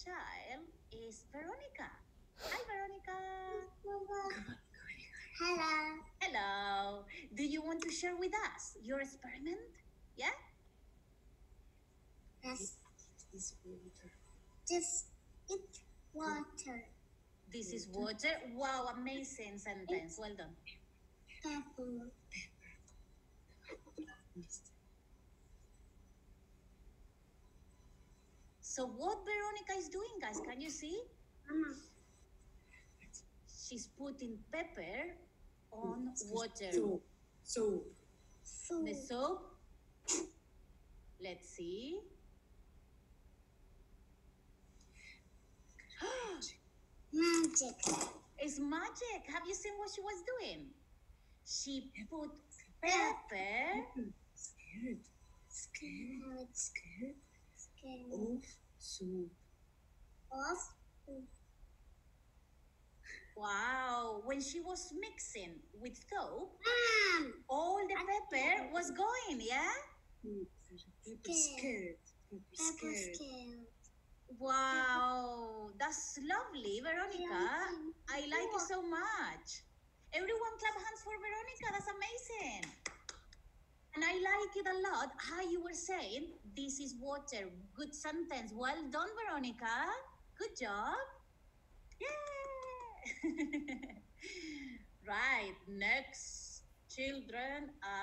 child is Veronica. Hi, Veronica. Hello. Hello. Do you want to share with us your experiment? Yeah? Yes. Is water. This is water. This is water. Wow, amazing sentence. Well done. Pepper. So what Veronica is doing, guys? Can you see? Mama. She's putting pepper on water. Soap. The soap. Let's see. Magic. It's magic. Have you seen what she was doing? She put pepper. Scared. Scared. Scared. Scared. Of soup. Of. Wow. When she was mixing with soap, Mom. all the pepper was going, yeah? Pepper scared. Pepper Pepper scared. scared. Wow. That's lovely, Veronica. I like it so much. Everyone clap hands for Veronica. That's amazing. And I like it a lot how you were saying, this is water. Good sentence. Well done, Veronica. Good job. Yeah. Right. Next, children.